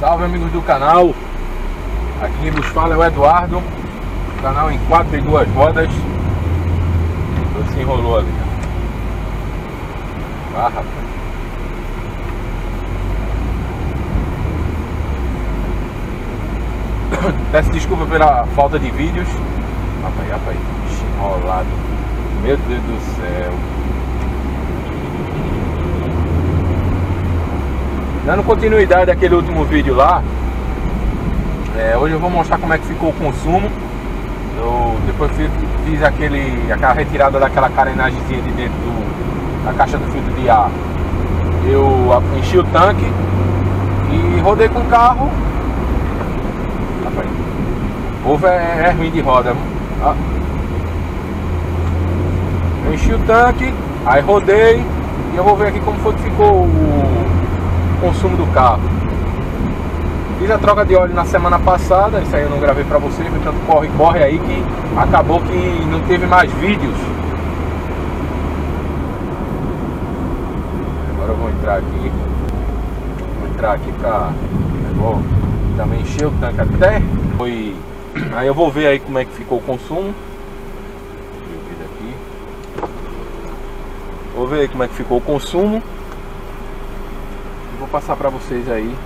Salve, amigos do canal. Aqui quem vos fala é o Eduardo. Canal em 4 e 2 rodas. Se enrolou ali. Ah, rapaz. Peço desculpa pela falta de vídeos. Rapaz, enrolado. Meu Deus do céu. Dando continuidade àquele último vídeo lá, hoje eu vou mostrar como é que ficou o consumo. Eu depois fiz aquela retirada daquela carenagemzinha de dentro da caixa do filtro de ar. Eu enchi o tanque e rodei com o carro. Rapaz, o povo é ruim de roda. Eu enchi o tanque, aí rodei e eu vou ver aqui como foi que ficou o consumo do carro. Fiz a troca de óleo na semana passada, isso aí eu não gravei pra vocês, portanto corre aí que acabou que não teve mais vídeos. Agora eu vou entrar aqui pra também encher o tanque até. Aí eu vou ver aí como é que ficou o consumo. Vou ver aí como é que ficou o consumo. Vou passar pra vocês aí.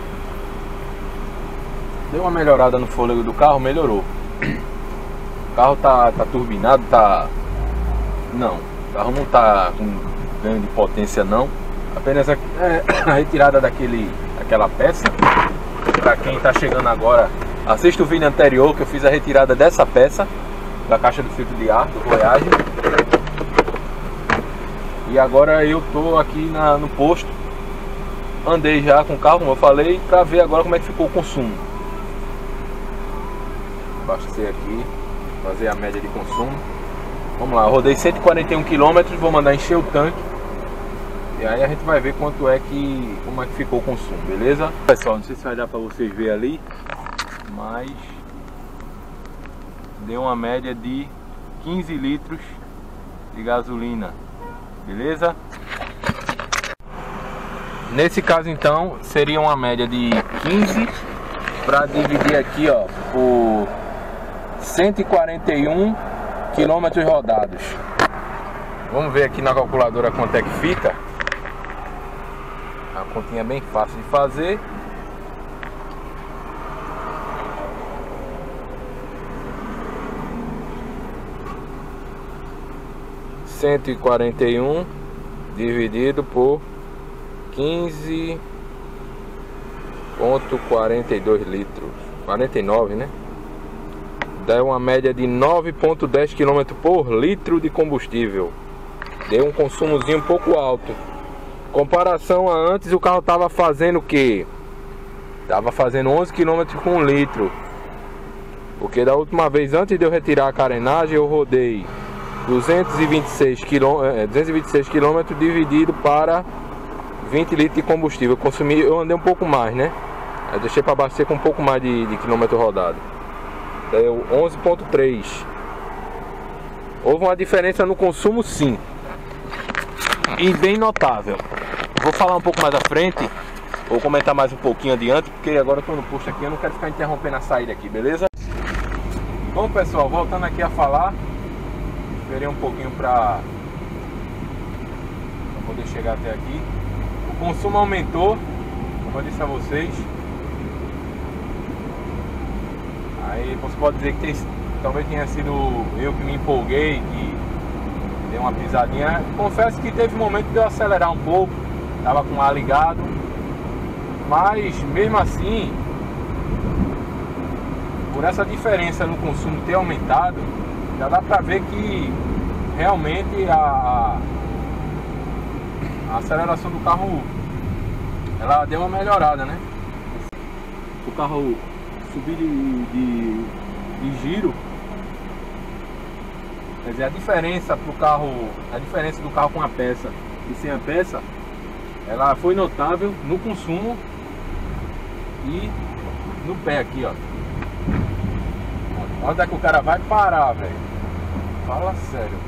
Deu uma melhorada no fôlego do carro, melhorou. O carro tá turbinado, não, o carro não tá com ganho de potência não. Apenas a retirada daquela peça. Pra quem tá chegando agora, assista o vídeo anterior que eu fiz a retirada dessa peça da caixa do filtro de ar do Voyage. E agora eu tô aqui no posto. Andei já com o carro, como eu falei, pra ver agora como é que ficou o consumo. Abastecer aqui, fazer a média de consumo. Vamos lá, eu rodei 141 km, vou mandar encher o tanque. E aí a gente vai ver como é que ficou o consumo, beleza? Pessoal, não sei se vai dar pra vocês verem ali, mas deu uma média de 15 litros de gasolina, beleza? Nesse caso então seria uma média de 15 para dividir aqui, ó, por 141 km rodados. Vamos ver aqui na calculadora quanto é que fica. A continha é bem fácil de fazer. (141) dividido por 15,42 litros, 49, né? Dá uma média de 9,10 km por litro de combustível. Deu um consumozinho um pouco alto. Comparação a antes, o carro tava fazendo o que? Tava fazendo 11 km com 1 litro. Porque da última vez, antes de eu retirar a carenagem, eu rodei 226 km dividido para 20 litros de combustível. Eu andei um pouco mais, né? Eu deixei para abastecer com um pouco mais de quilômetro rodado. Deu 11,3. Houve uma diferença no consumo, sim, e bem notável. Vou falar um pouco mais à frente, vou comentar mais um pouquinho adiante, porque agora eu tô no posto aqui, eu não quero ficar interrompendo a saída aqui, beleza? Bom, pessoal, voltando aqui a falar, esperei um pouquinho para poder chegar até aqui. O consumo aumentou, como eu disse a vocês. Aí você pode dizer que talvez tenha sido eu que me empolguei, que dei uma pisadinha. Confesso que teve um momento de eu acelerar um pouco, tava com o ar ligado, mas mesmo assim, por essa diferença no consumo ter aumentado, já dá pra ver que realmente a aceleração do carro, ela deu uma melhorada, né? O carro subir de giro, quer dizer, a diferença do carro com a peça e sem a peça, ela foi notável no consumo e no pé aqui, ó. Onde é que o cara vai parar, velho? Fala sério.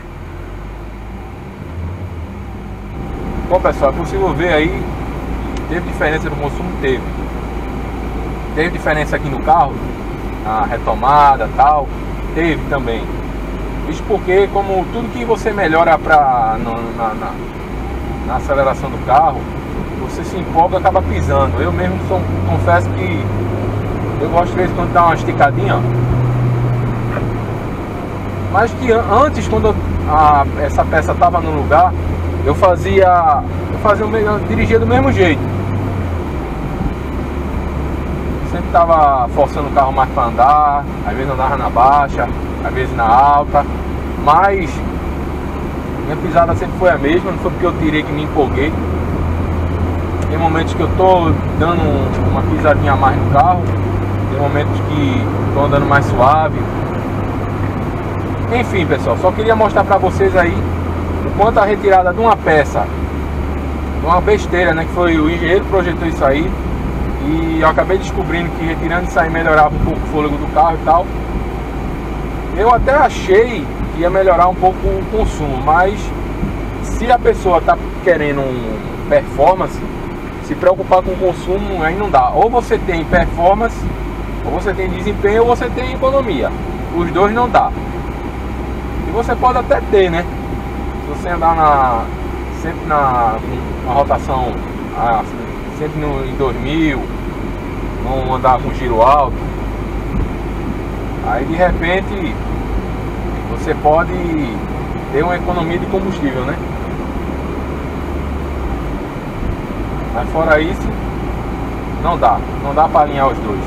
Bom, pessoal, é possível ver aí teve diferença no consumo? Teve. Teve diferença aqui no carro, na retomada e tal? Teve também. Isso porque, como tudo que você melhora na aceleração do carro, você se empolga e acaba pisando. Eu mesmo confesso que eu gosto de vez em quando dar uma esticadinha, ó. Mas que antes, quando essa peça estava no lugar, eu dirigia do mesmo jeito. Sempre estava forçando o carro mais para andar, às vezes andava na baixa, às vezes na alta, mas minha pisada sempre foi a mesma, não foi porque eu tirei que me empolguei. Tem momentos que eu tô dando uma pisadinha a mais no carro, tem momentos que tô andando mais suave. Enfim, pessoal, só queria mostrar para vocês aí o quanto a retirada de uma peça, uma besteira, né, que foi o engenheiro que projetou isso aí, e eu acabei descobrindo que retirando isso aí melhorava um pouco o fôlego do carro e tal. Eu até achei que ia melhorar um pouco o consumo, mas se a pessoa tá querendo performance, se preocupar com o consumo aí não dá. Ou você tem performance, ou você tem desempenho, ou você tem economia. Os dois não dá. E você pode até ter, né? Se você andar sempre na rotação, sempre em 2000, não andar com giro alto, aí de repente você pode ter uma economia de combustível, né? Mas fora isso, não dá para alinhar os dois.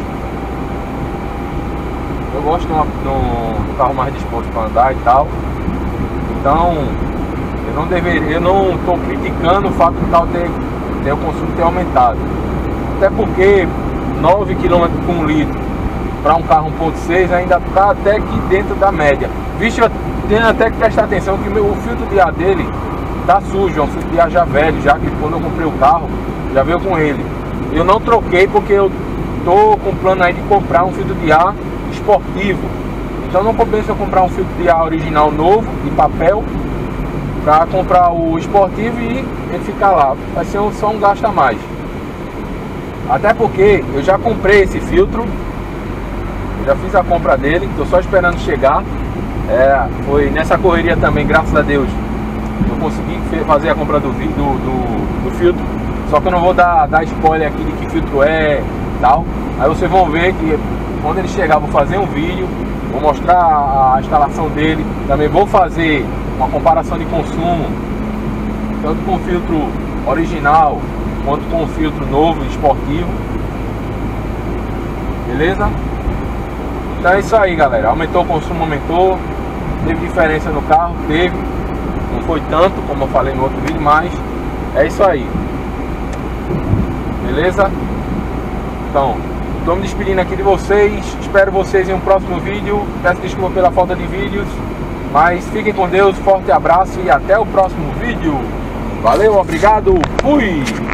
Eu gosto de um carro mais disposto para andar e tal. Então, eu não estou criticando o fato de o consumo ter aumentado. Até porque 9 km por 1 litro para um carro 1.6 ainda está até que dentro da média. Vixe, eu tenho até que prestar atenção que o filtro de ar dele tá sujo, é um filtro de ar já velho, já que quando eu comprei o carro, já veio com ele. Eu não troquei porque eu tô com plano aí de comprar um filtro de ar esportivo. Então não compensa eu comprar um filtro de ar original novo, de papel, para comprar o esportivo e ele ficar lá. Vai ser só um gasto a mais. Até porque eu já comprei esse filtro, já fiz a compra dele, tô só esperando chegar. Foi nessa correria também, graças a Deus, eu consegui fazer a compra do filtro. Só que eu não vou dar spoiler aqui de que filtro é e tal. Aí vocês vão ver que quando ele chegar, vou fazer um vídeo, vou mostrar a instalação dele. Também vou fazer uma comparação de consumo, tanto com o filtro original quanto com o filtro novo, esportivo. Beleza? Então é isso aí, galera. Aumentou o consumo, aumentou. Teve diferença no carro, teve. Não foi tanto, como eu falei no outro vídeo, mas é isso aí. Beleza? Então, estou me despedindo aqui de vocês. Espero vocês em um próximo vídeo. Peço desculpa pela falta de vídeos, mas fiquem com Deus, forte abraço e até o próximo vídeo. Valeu, obrigado, fui!